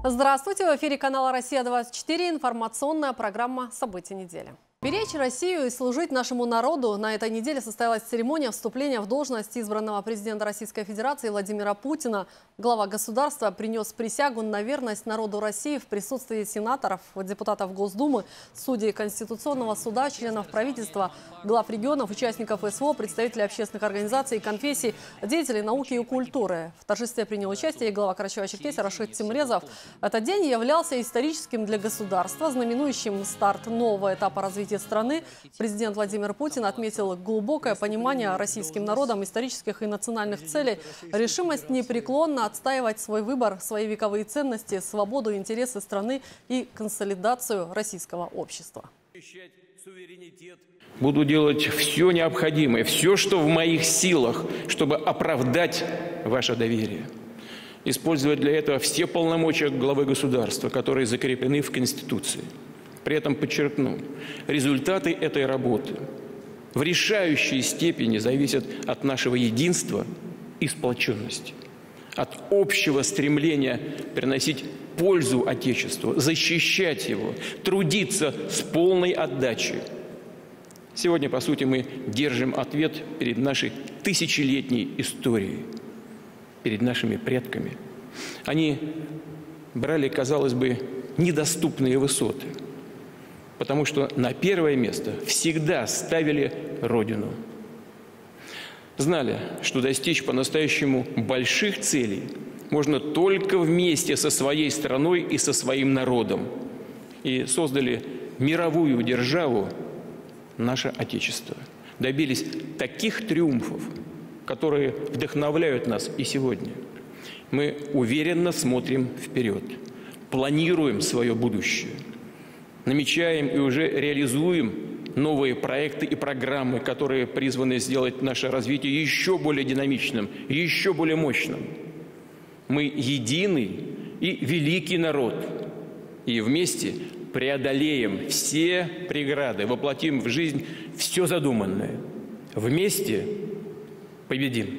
Здравствуйте! В эфире канала «Россия-24» информационная программа «События недели». Беречь Россию и служить нашему народу. На этой неделе состоялась церемония вступления в должность избранного президента Российской Федерации Владимира Путина. Глава государства принес присягу на верность народу России в присутствии сенаторов, депутатов Госдумы, судей Конституционного суда, членов правительства, глав регионов, участников СВО, представителей общественных организаций и конфессий, деятелей науки и культуры. В торжестве принял участие и глава Карачаева-Черкесии Рашид Тимрезов. Этот день являлся историческим для государства, знаменующим старт нового этапа развития страны. Президент Владимир Путин отметил глубокое понимание российским народом исторических и национальных целей, решимость непреклонно отстаивать свой выбор, свои вековые ценности, свободу, интересы страны и консолидацию российского общества. Буду делать все необходимое, все, что в моих силах, чтобы оправдать ваше доверие. Использовать для этого все полномочия главы государства, которые закреплены в Конституции. При этом подчеркну, результаты этой работы в решающей степени зависят от нашего единства и сплоченности, от общего стремления приносить пользу Отечеству, защищать его, трудиться с полной отдачей. Сегодня, по сути, мы держим ответ перед нашей тысячелетней историей, перед нашими предками. Они брали, казалось бы, недоступные высоты, потому что на первое место всегда ставили Родину. Знали, что достичь по-настоящему больших целей можно только вместе со своей страной и со своим народом. И создали мировую державу, наше Отечество. Добились таких триумфов, которые вдохновляют нас и сегодня. Мы уверенно смотрим вперед, планируем свое будущее. Намечаем и уже реализуем новые проекты и программы, которые призваны сделать наше развитие еще более динамичным, еще более мощным. Мы единый и великий народ, и вместе преодолеем все преграды, воплотим в жизнь все задуманное. Вместе победим.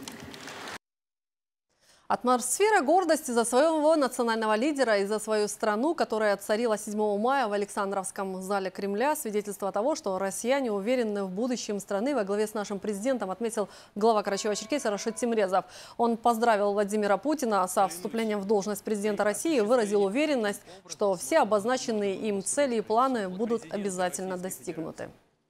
Атмосфера гордости за своего национального лидера и за свою страну, которая царила 7 мая в Александровском зале Кремля, свидетельство того, что россияне уверены в будущем страны, во главе с нашим президентом, отметил глава Карачаева-Черкесии Рашид Тимрезов. Он поздравил Владимира Путина со вступлением в должность президента России и выразил уверенность, что все обозначенные им цели и планы будут обязательно достигнуты.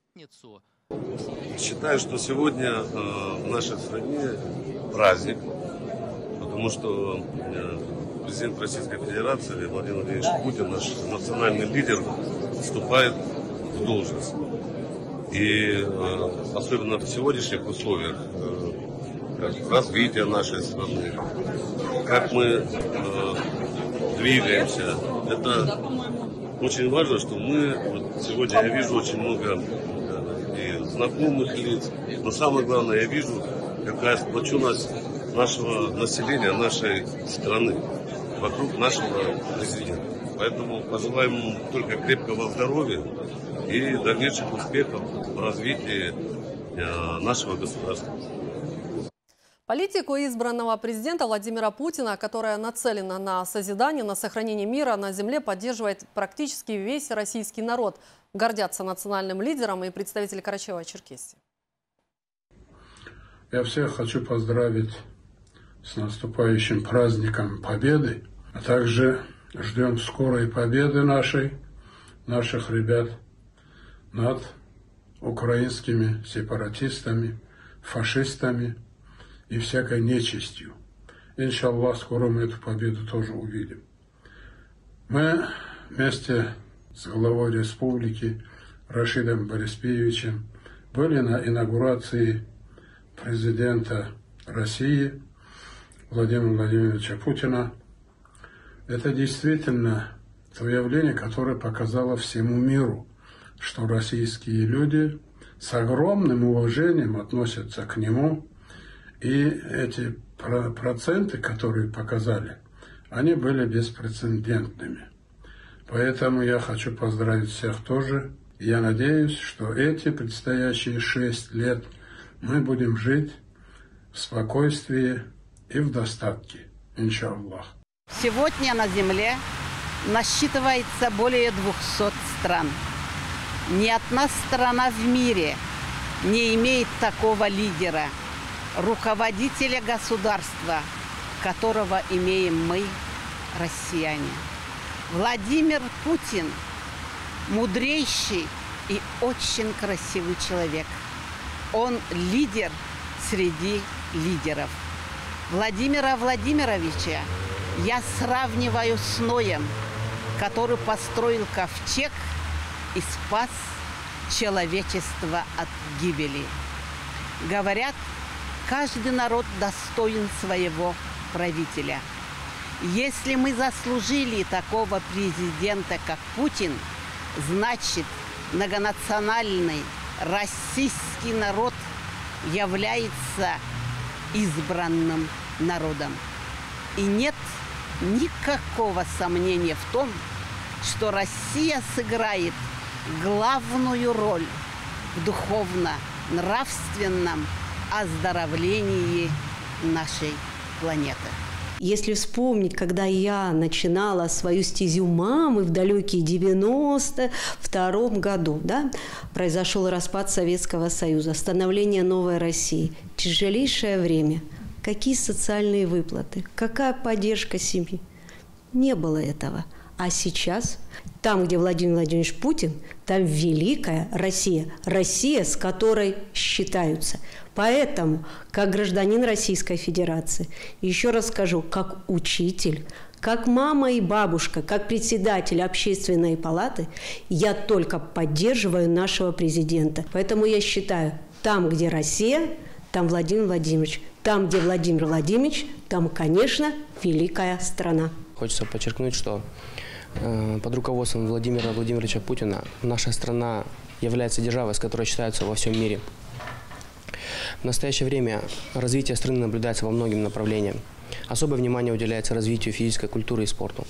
Считаю, что сегодня в нашей стране праздник. Потому что президент Российской Федерации Владимир Владимирович Путин, наш национальный лидер, вступает в должность. И особенно в сегодняшних условиях развития нашей страны, как мы двигаемся, это очень важно, что мы, вот сегодня я вижу очень много и знакомых лиц, но самое главное, я вижу, какая сплоченность нашего населения, нашей страны, вокруг нашего президента. Поэтому пожелаем ему только крепкого здоровья и дальнейших успехов в развитии нашего государства. Политику избранного президента Владимира Путина, которая нацелена на созидание, на сохранение мира на земле, поддерживает практически весь российский народ. Гордятся национальным лидером и представители Карачаева-Черкесии. Я всех хочу поздравить с наступающим праздником Победы, а также ждем скорой победы наших ребят над украинскими сепаратистами, фашистами и всякой нечистью. Иншаллах, скоро мы эту победу тоже увидим. Мы вместе с главой республики Рашидом Бориспиевичем были на инаугурации президента России Владимира Владимировича Путина. Это действительно то явление, которое показало всему миру, что российские люди с огромным уважением относятся к нему. И эти проценты, которые показали, они были беспрецедентными. Поэтому я хочу поздравить всех тоже. Я надеюсь, что эти предстоящие 6 лет мы будем жить в спокойствии и в достатке, иншаллах. Сегодня на Земле насчитывается более 200 стран. Ни одна страна в мире не имеет такого лидера, руководителя государства, которого имеем мы, россияне. Владимир Путин – мудрейший и очень красивый человек. Он лидер среди лидеров. Владимира Владимировича я сравниваю с Ноем, который построил ковчег и спас человечество от гибели. Говорят, каждый народ достоин своего правителя. Если мы заслужили такого президента, как Путин, значит, многонациональный российский народ является избранным народом. И нет никакого сомнения в том, что Россия сыграет главную роль в духовно-нравственном оздоровлении нашей планеты. Если вспомнить, когда я начинала свою стезю мамы в далекие 92 году, да, произошел распад Советского Союза, становление новой России, тяжелейшее время. Какие социальные выплаты, какая поддержка семьи? Не было этого. А сейчас, там, где Владимир Владимирович Путин, там великая Россия. Россия, с которой считаются. Поэтому, как гражданин Российской Федерации, еще раз скажу, как учитель, как мама и бабушка, как председатель Общественной палаты, я только поддерживаю нашего президента. Поэтому я считаю, там, где Россия, там Владимир Владимирович. Там, где Владимир Владимирович, там, конечно, великая страна. Хочется подчеркнуть, что под руководством Владимира Владимировича Путина наша страна является державой, с которой считаются во всем мире. В настоящее время развитие страны наблюдается во многих направлениях. Особое внимание уделяется развитию физической культуры и спорту.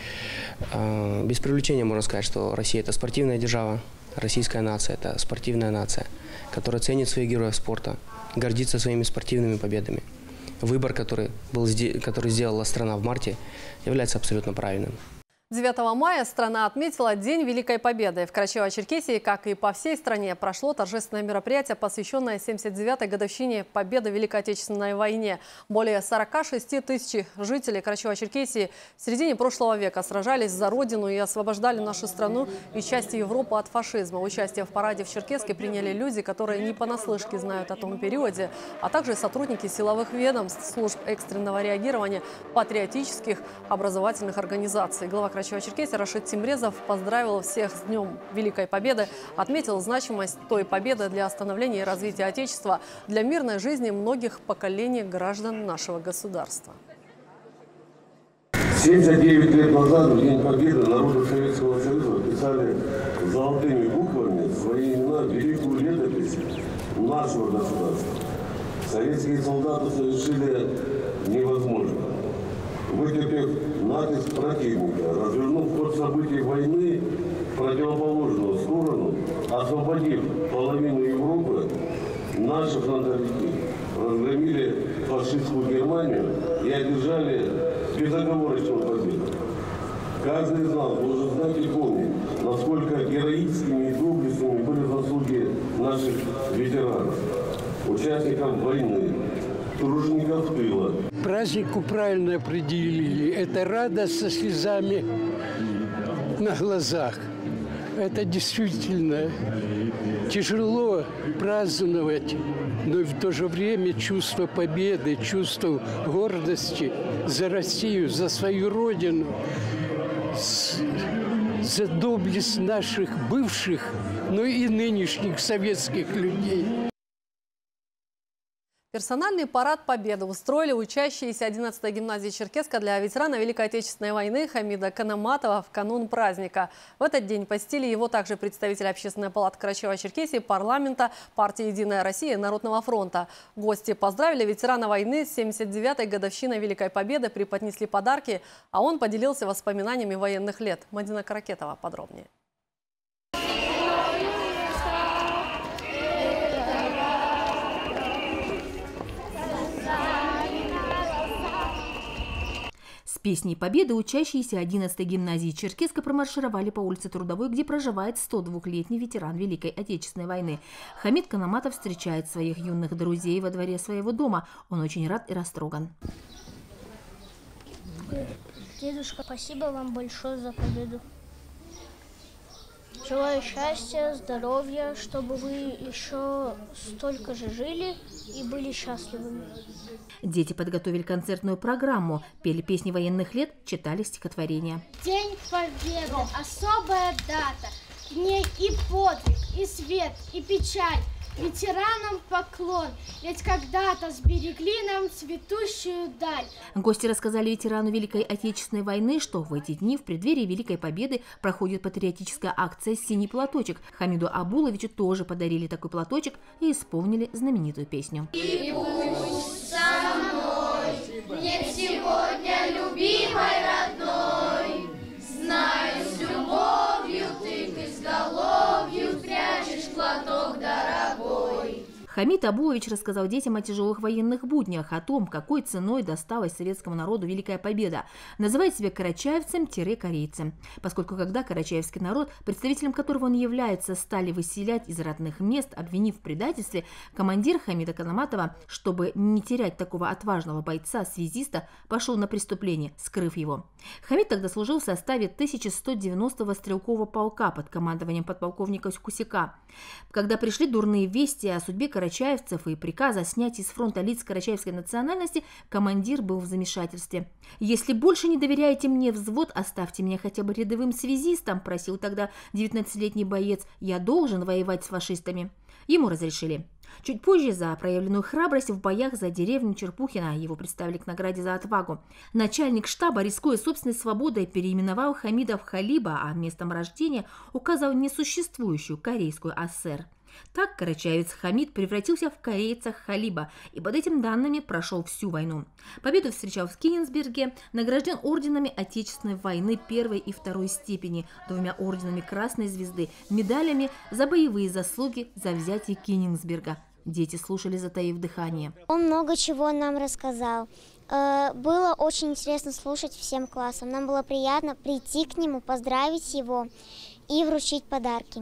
Без привлечения можно сказать, что Россия – это спортивная держава, российская нация – это спортивная нация, которая ценит своих героев спорта, гордится своими спортивными победами. Выбор, который сделала страна в марте, является абсолютно правильным. 9 мая страна отметила День Великой Победы. В Карачаево-Черкесии, как и по всей стране, прошло торжественное мероприятие, посвященное 79-й годовщине победы в Великой Отечественной войне. Более 46 тысяч жителей Карачаево-Черкесии в середине прошлого века сражались за Родину и освобождали нашу страну и части Европы от фашизма. Участие в параде в Черкесске приняли люди, которые не понаслышке знают о том периоде, а также сотрудники силовых ведомств, служб экстренного реагирования, патриотических образовательных организаций. Глава Карачаево-Черкесии Рашид Тимрезов поздравил всех с Днем Великой Победы, отметил значимость той победы для становления и развития Отечества, для мирной жизни многих поколений граждан нашего государства. 79 лет назад, в День Победы, народы Советского Союза писали золотыми буквами свои имена в великую летопись нашего государства. Советские солдаты совершили невозможное. Вытерпев натиск противника, развернув ход событий войны в противоположную сторону, освободив половину Европы, наши фронтовики разгромили фашистскую Германию и одержали безоговорочную победу. Каждый из нас должен знать и помнить, насколько героическими и доблестными были заслуги наших ветеранов, участников войны, тружеников тыла. Празднику правильно определили. Это радость со слезами на глазах. Это действительно тяжело праздновать, но в то же время чувство победы, чувство гордости за Россию, за свою Родину, за доблесть наших бывших, но и нынешних советских людей. Персональный парад Победы устроили учащиеся 11-й гимназии Черкесска для ветерана Великой Отечественной войны Хамида Канаматова в канун праздника. В этот день посетили его также представители Общественной палаты Карачаево-Черкесии, парламента, партии «Единая Россия» и Народного фронта. Гости поздравили ветерана войны с 79-й годовщиной Великой Победы, преподнесли подарки, а он поделился воспоминаниями военных лет. Мадина Каракетова подробнее. С С песней победы учащиеся 11-й гимназии Черкесска промаршировали по улице Трудовой, где проживает 102-летний ветеран Великой Отечественной войны. Хамид Канаматов встречает своих юных друзей во дворе своего дома. Он очень рад и растроган. Дедушка, спасибо вам большое за победу. Желаю счастья, здоровья, чтобы вы еще столько же жили и были счастливыми. Дети подготовили концертную программу, пели песни военных лет, читали стихотворения. День Победы – особая дата. В ней и подвиг, и свет, и печаль. Ветеранам поклон, ведь когда-то сберегли нам цветущую даль. Гости рассказали ветерану Великой Отечественной войны, что в эти дни в преддверии Великой Победы проходит патриотическая акция «Синий платочек». Хамиду Абуловичу тоже подарили такой платочек и исполнили знаменитую песню. И пусть со мной нет сегодня любимой родной, знаю, с любовью ты к изголовью прячешь платок дорогой. Хамид Абулович рассказал детям о тяжелых военных буднях, о том, какой ценой досталась советскому народу Великая Победа. Называет себя карачаевцем-корейцем, поскольку когда карачаевский народ, представителем которого он является, стали выселять из родных мест, обвинив в предательстве, командир Хамида Канаматова, чтобы не терять такого отважного бойца-связиста, пошел на преступление, скрыв его. Хамид тогда служил в составе 1190-го стрелкового полка под командованием подполковника Кусяка. Когда пришли дурные вести о судьбе карачаевцев и приказа снять из фронта лиц карачаевской национальности, командир был в замешательстве. «Если больше не доверяете мне взвод, оставьте меня хотя бы рядовым связистом», просил тогда 19-летний боец. «Я должен воевать с фашистами». Ему разрешили. Чуть позже за проявленную храбрость в боях за деревню Черпухина его представили к награде за отвагу. Начальник штаба, рискуя собственной свободой, переименовал Хамида в Халиба, а местом рождения указал несуществующую корейскую АССР. Так карачаевец Хамид превратился в корейца Халиба и под этим данными прошел всю войну. Победу встречал в Кенигсберге, награжден орденами Отечественной войны 1 и 2 степени, 2 орденами Красной Звезды, медалями за боевые заслуги за взятие Кенигсберга. Дети слушали, затаив дыхание. Он много чего нам рассказал. Было очень интересно слушать всем классам. Нам было приятно прийти к нему, поздравить его и вручить подарки.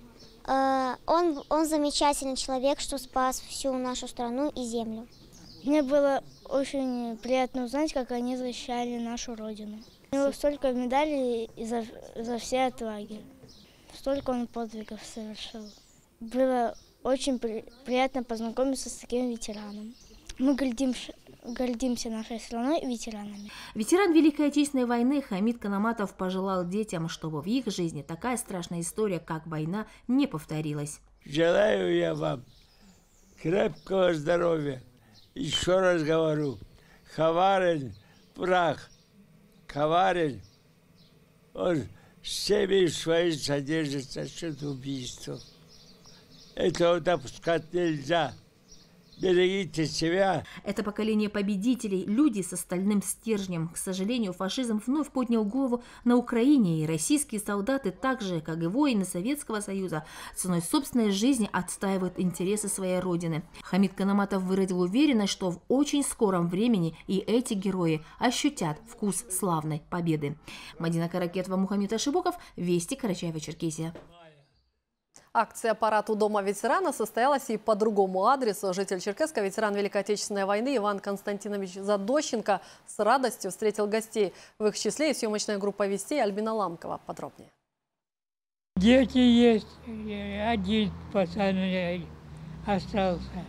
Он замечательный человек, что спас всю нашу страну и землю. Мне было очень приятно узнать, как они защищали нашу родину. У него столько медалей за все отваги. Столько он подвигов совершил. Было очень приятно познакомиться с таким ветераном. Мы гордимся нашей страной и ветеранами. Ветеран Великой Отечественной войны Хамид Канаматов пожелал детям, чтобы в их жизни такая страшная история, как война, не повторилась. Желаю я вам крепкого здоровья. Еще раз говорю, коварен прах, коварен, он всеми своими содержится счет убийства. Этого допускать нельзя. Берегите себя. Это поколение победителей, люди с остальным стержнем. К сожалению, фашизм вновь поднял голову на Украине, и российские солдаты, так же, как и воины Советского Союза, ценой собственной жизни отстаивают интересы своей родины. Хамид Канаматов выразил уверенность, что в очень скором времени и эти герои ощутят вкус славной победы. Мадина Каракетова, Мухаммед Ашибоков, Вести, Карачаево-Черкесия. Акция «Парад у дома ветерана» состоялась и по другому адресу. Житель Черкесска, ветеран Великой Отечественной войны Иван Константинович Задощенко с радостью встретил гостей. В их числе и съемочная группа «Вестей» Альбина Ламкова. Подробнее. Дети есть, один пацан остался.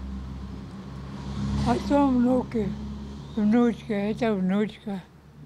А то внуки, внучка, это внучка.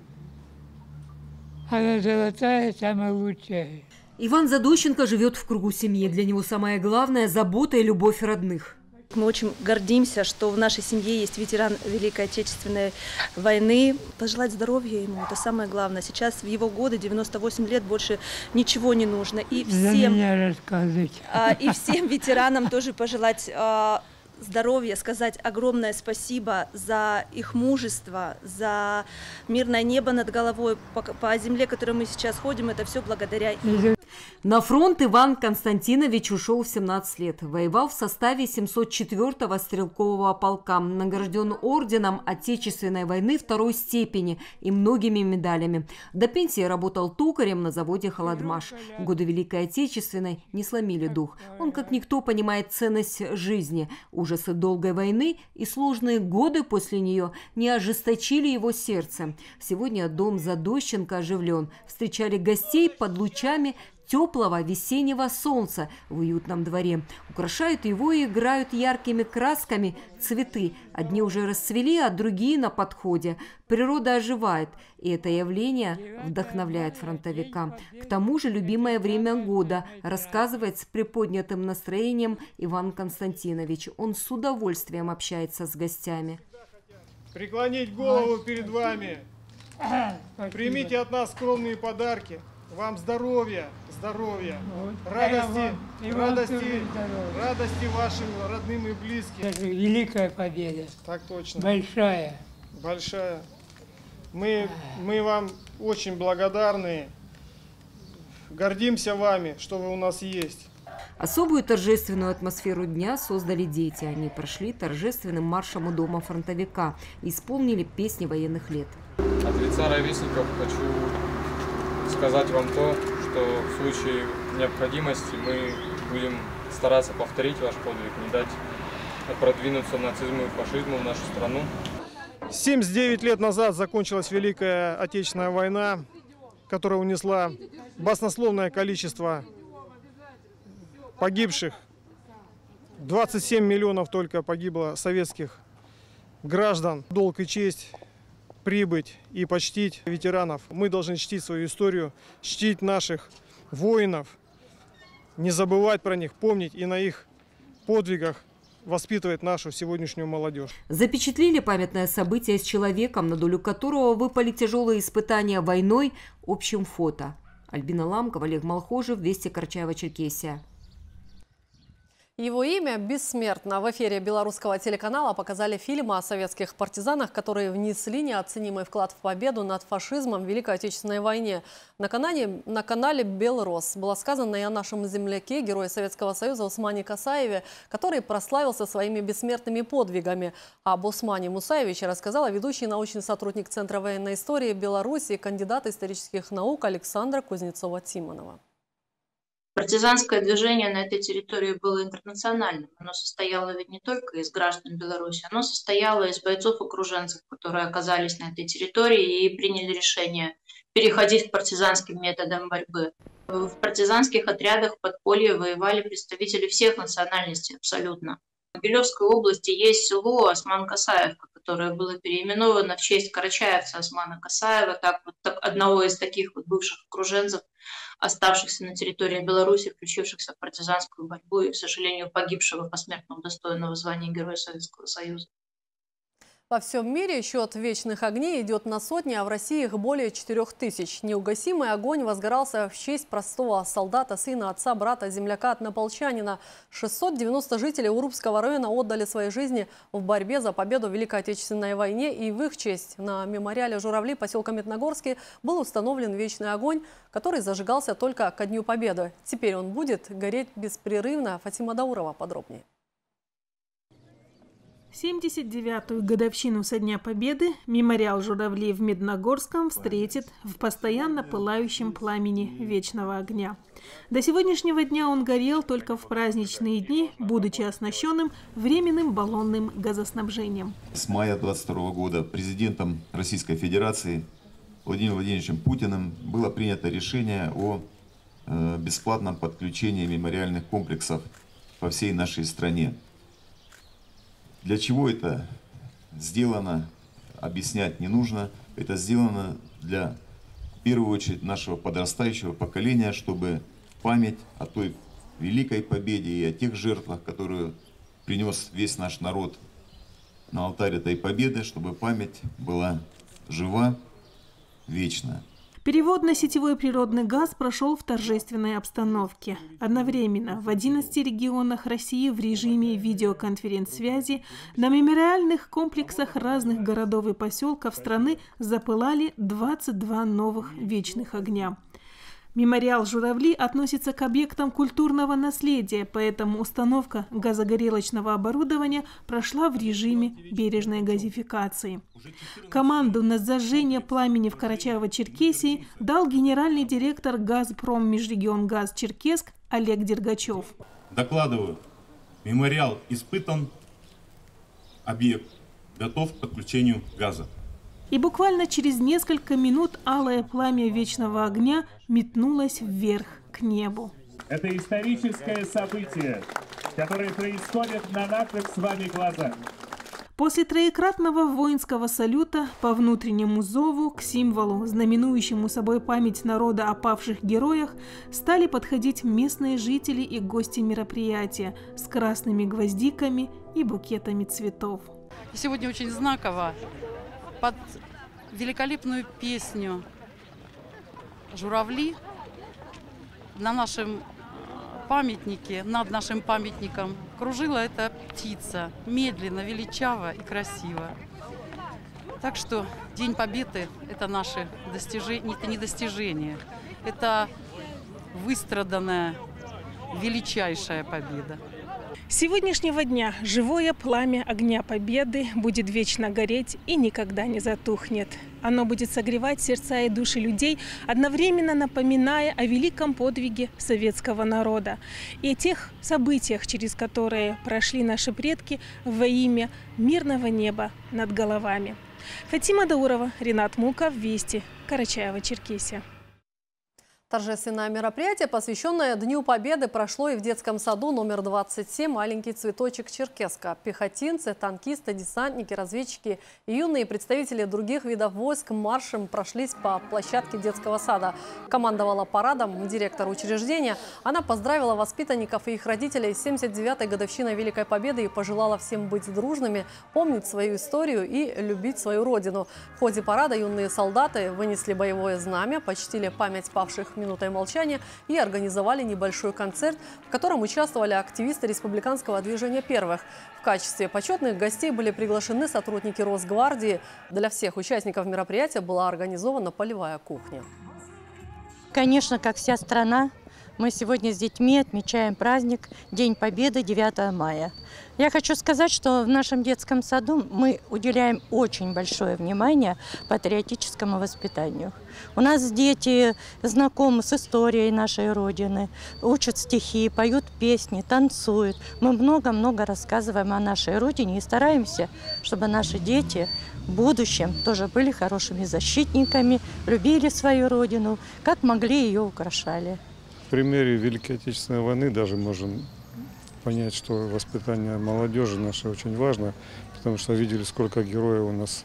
Она золотая, самая лучшая. Иван Задощенко живет в кругу семьи. Для него самое главное – забота и любовь родных. Мы очень гордимся, что в нашей семье есть ветеран Великой Отечественной войны. Пожелать здоровья ему – это самое главное. Сейчас в его годы, 98 лет, больше ничего не нужно. И всем ветеранам тоже пожелать здоровья, сказать огромное спасибо за их мужество, за мирное небо над головой, по земле, которой мы сейчас ходим, это все благодаря им. На фронт Иван Константинович ушел в 17 лет. Воевал в составе 704-го стрелкового полка. Награжден орденом Отечественной войны второй степени и многими медалями. До пенсии работал токарем на заводе «Холодмаш». Годы Великой Отечественной не сломили дух. Он, как никто, понимает ценность жизни. Ужасы долгой войны и сложные годы после нее не ожесточили его сердце. Сегодня дом Задощенко оживлен. Встречали гостей под лучами теплого весеннего солнца в уютном дворе. Украшают его и играют яркими красками цветы. Одни уже расцвели, а другие на подходе. Природа оживает, и это явление вдохновляет фронтовика. К тому же любимое время года, рассказывает с приподнятым настроением Иван Константинович. Он с удовольствием общается с гостями. Преклонить голову перед вами. Примите от нас скромные подарки. Вам здоровья, радости вашим родным и близким. Это великая победа. Так точно. Большая. Мы вам очень благодарны. Гордимся вами, что вы у нас есть. Особую торжественную атмосферу дня создали дети. Они прошли торжественным маршем у дома фронтовика и исполнили песни военных лет. От лица ровесников хочу сказать вам то, что в случае необходимости мы будем стараться повторить ваш подвиг, не дать продвинуться нацизму и фашизму в нашу страну. 79 лет назад закончилась Великая Отечественная война, которая унесла баснословное количество погибших. 27 миллионов только погибло советских граждан. Долг и честь прибыть и почтить ветеранов. Мы должны чтить свою историю, чтить наших воинов, не забывать про них, помнить и на их подвигах воспитывать нашу сегодняшнюю молодежь. Запечатлели памятное событие с человеком, на долю которого выпали тяжелые испытания войной, общим фото. Альбина Ламкова, Олег Малхожев, Вести, Карачаево-Черкесия. Его имя бессмертно. В эфире белорусского телеканала показали фильмы о советских партизанах, которые внесли неоценимый вклад в победу над фашизмом в Великой Отечественной войне. На канале «Белрос» было сказано и о нашем земляке, герое Советского Союза Усмане Касаеве, который прославился своими бессмертными подвигами. Об Усмане Мусаевиче рассказала ведущий научный сотрудник Центра военной истории Беларуси, кандидат исторических наук Александра Кузнецова-Тимонова. Партизанское движение на этой территории было интернациональным. Оно состояло ведь не только из граждан Беларуси, оно состояло из бойцов-окруженцев, которые оказались на этой территории и приняли решение переходить к партизанским методам борьбы. В партизанских отрядах в подполье воевали представители всех национальностей абсолютно. В Могилевской области есть село Осман-Касаевка, которое было переименовано в честь карачаевца Османа Касаева, одного из таких вот бывших окруженцев, оставшихся на территории Беларуси, включившихся в партизанскую борьбу и, к сожалению, погибшего посмертно удостоенного звания Героя Советского Союза. Во всем мире счет вечных огней идет на сотни, а в России их более 4000. Неугасимый огонь возгорался в честь простого солдата, сына, отца, брата, земляка, однополчанина. 690 жителей Урупского района отдали свои жизни в борьбе за победу в Великой Отечественной войне. И в их честь на мемориале «Журавли» поселка Медногорский был установлен вечный огонь, который зажигался только ко Дню Победы. Теперь он будет гореть беспрерывно. Фатима Даурова подробнее. 79-ю годовщину со Дня Победы мемориал «Журавли» в Медногорском встретит в постоянно пылающем пламени вечного огня. До сегодняшнего дня он горел только в праздничные дни, будучи оснащенным временным баллонным газоснабжением. С мая 22 года президентом Российской Федерации Владимиром Владимировичем Путиным было принято решение о бесплатном подключении мемориальных комплексов по всей нашей стране. Для чего это сделано, объяснять не нужно. Это сделано для, в первую очередь, нашего подрастающего поколения, чтобы память о той великой победе и о тех жертвах, которые принес весь наш народ на алтарь этой победы, чтобы память была жива, вечна. Перевод на сетевой природный газ прошел в торжественной обстановке. Одновременно в 11 регионах России в режиме видеоконференц-связи на мемориальных комплексах разных городов и поселков страны запылали 22 новых вечных огня. Мемориал «Журавли» относится к объектам культурного наследия, поэтому установка газогорелочного оборудования прошла в режиме бережной газификации. Команду на зажжение пламени в Карачаево-Черкесии дал генеральный директор «Газпром Межрегионгаз Черкесск» Олег Дергачев. Докладываю, мемориал испытан, объект готов к подключению газа. И буквально через несколько минут алое пламя вечного огня метнулось вверх, к небу. Это историческое событие, которое происходит на наших с вами глазах. После троекратного воинского салюта по внутреннему зову к символу, знаменующему собой память народа о павших героях, стали подходить местные жители и гости мероприятия с красными гвоздиками и букетами цветов. Сегодня очень знаково. Под великолепную песню «Журавли» на нашем памятнике, над нашим памятником кружила эта птица, медленно, величаво и красиво. Так что День Победы – это наше достижение, это не достижение, это выстраданная, величайшая победа. С сегодняшнего дня живое пламя огня Победы будет вечно гореть и никогда не затухнет. Оно будет согревать сердца и души людей, одновременно напоминая о великом подвиге советского народа и о тех событиях, через которые прошли наши предки во имя мирного неба над головами. Фатима Даурова, Ринат Муков, Вести, Карачаево-Черкесия. Торжественное мероприятие, посвященное Дню Победы, прошло и в детском саду номер 27 «Маленький цветочек Черкесска». Пехотинцы, танкисты, десантники, разведчики и юные представители других видов войск маршем прошлись по площадке детского сада. Командовала парадом директор учреждения. Она поздравила воспитанников и их родителей с 79-й годовщиной Великой Победы и пожелала всем быть дружными, помнить свою историю и любить свою родину. В ходе парада юные солдаты вынесли боевое знамя, почтили память павших минутой молчания и организовали небольшой концерт, в котором участвовали активисты республиканского движения «Первых». В качестве почетных гостей были приглашены сотрудники Росгвардии. Для всех участников мероприятия была организована полевая кухня. Конечно, как вся страна, мы сегодня с детьми отмечаем праздник День Победы 9 мая. Я хочу сказать, что в нашем детском саду мы уделяем очень большое внимание патриотическому воспитанию. У нас дети знакомы с историей нашей Родины, учат стихи, поют песни, танцуют. Мы много-много рассказываем о нашей Родине и стараемся, чтобы наши дети в будущем тоже были хорошими защитниками, любили свою Родину, как могли ее украшали. В примере Великой Отечественной войны даже можем понять, что воспитание молодежи наше очень важно, потому что видели, сколько героев у нас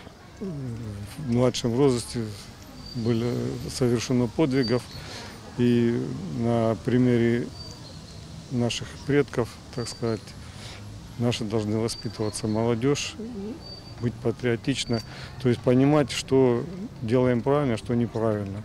в младшем возрасте были совершено подвигов. И на примере наших предков, так сказать, наши должны воспитываться молодежь, быть патриотично, то есть понимать, что делаем правильно, что неправильно.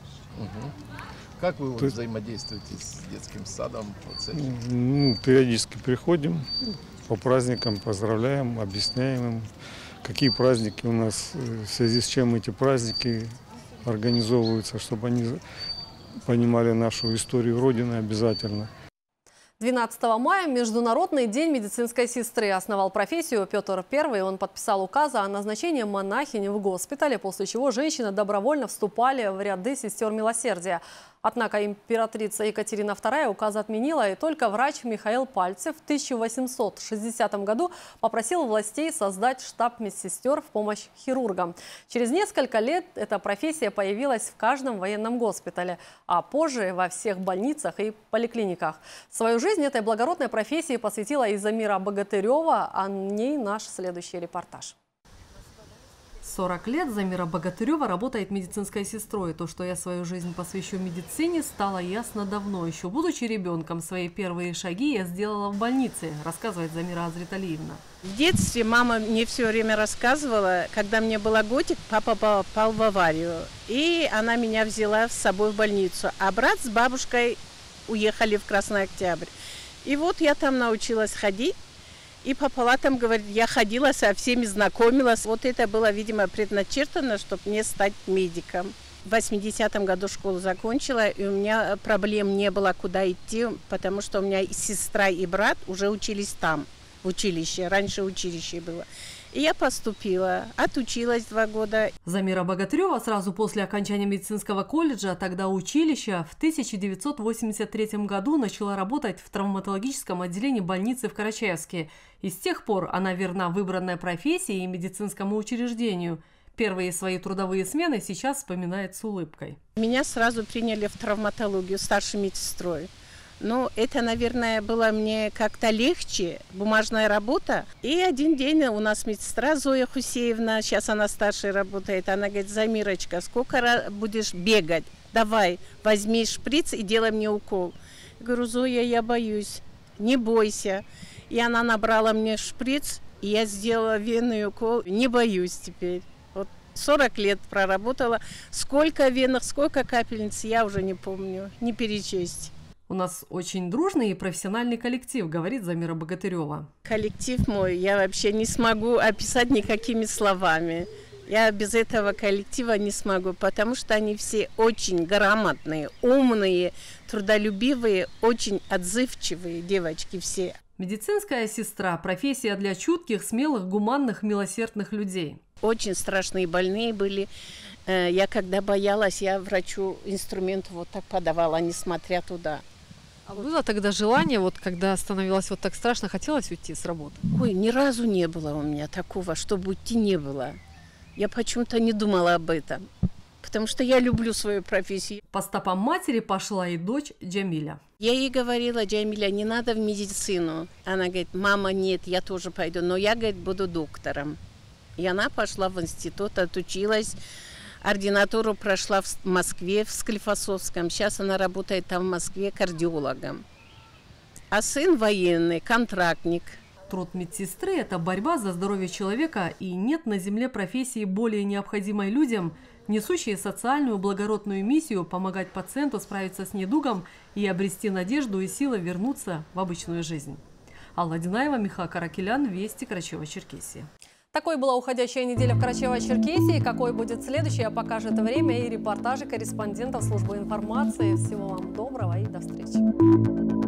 Как вы взаимодействуете с детским садом? Периодически приходим, по праздникам поздравляем, объясняем им, какие праздники у нас, в связи с чем эти праздники организовываются, чтобы они понимали нашу историю Родины обязательно. 12 мая – Международный день медицинской сестры. Основал профессию Петр I. Он подписал указ о назначении монахини в госпитале, после чего женщины добровольно вступали в ряды сестер милосердия. Однако императрица Екатерина II указ отменила, и только врач Михаил Пальцев в 1860 году попросил властей создать штаб медсестер в помощь хирургам. Через несколько лет эта профессия появилась в каждом военном госпитале, а позже во всех больницах и поликлиниках. Свою жизнь этой благородной профессии посвятила и Замира Богатырева, о ней наш следующий репортаж. 40 лет Замира Богатырева работает медицинской сестрой. То, что я свою жизнь посвящу медицине, стало ясно давно. Еще будучи ребенком, свои первые шаги я сделала в больнице, рассказывает Замира Азриталиевна. В детстве мама мне все время рассказывала, когда мне было годик, папа попал в аварию. И она меня взяла с собой в больницу. А брат с бабушкой уехали в Красный Октябрь. И вот я там научилась ходить. И по палатам, говорит, я ходила, со всеми знакомилась. Вот это было, видимо, предначертано, чтобы мне стать медиком. В 80-м году школу закончила, и у меня проблем не было, куда идти, потому что у меня и сестра, и брат уже учились там, в училище. Раньше училище было. И я поступила, отучилась 2 года. Замира Богатырева сразу после окончания медицинского колледжа, тогда училища, в 1983 году начала работать в травматологическом отделении больницы в Карачаевске. И с тех пор она верна выбранной профессии и медицинскому учреждению. Первые свои трудовые смены сейчас вспоминает с улыбкой. Меня сразу приняли в травматологию старшей медсестрой. Ну, это, наверное, было мне как-то легче, бумажная работа. И один день у нас медсестра Зоя Хусеевна, сейчас она старшей работает, она говорит: Замирочка, сколько будешь бегать? Давай, возьми шприц и делай мне укол. Я говорю: Зоя, я боюсь. Не бойся. И она набрала мне шприц, и я сделала венный укол. Не боюсь теперь. Вот 40 лет проработала. Сколько венных, сколько капельниц, я уже не помню, не перечесть. У нас очень дружный и профессиональный коллектив, говорит Замира Богатырева. Коллектив мой я вообще не смогу описать никакими словами. Я без этого коллектива не смогу, потому что они все очень грамотные, умные, трудолюбивые, очень отзывчивые девочки все. Медицинская сестра – профессия для чутких, смелых, гуманных, милосердных людей. Очень страшные больные были. Я когда боялась, я врачу инструмент вот так подавала, несмотря туда. А было тогда желание, вот когда становилось вот так страшно, хотелось уйти с работы? Ой, ни разу не было у меня такого, чтобы уйти не было. Я почему-то не думала об этом, потому что я люблю свою профессию. По стопам матери пошла и дочь Джамиля. Я ей говорила: Джамиля, не надо в медицину. Она говорит: мама, нет, я тоже пойду, но я, говорит, буду доктором. И она пошла в институт, отучилась. Ординатуру прошла в Москве, в Склифосовском. Сейчас она работает там в Москве кардиологом. А сын военный, контрактник. Труд медсестры – это борьба за здоровье человека, и нет на земле профессии более необходимой людям, несущей социальную благородную миссию помогать пациенту справиться с недугом и обрести надежду и силы вернуться в обычную жизнь. Алла Динаева, Михаил Каракелян, Вести, Карачаево-Черкесия. Такой была уходящая неделя в Карачаево-Черкесии. Какой будет следующая, покажет время и репортажи корреспондентов службы информации. Всего вам доброго и до встречи.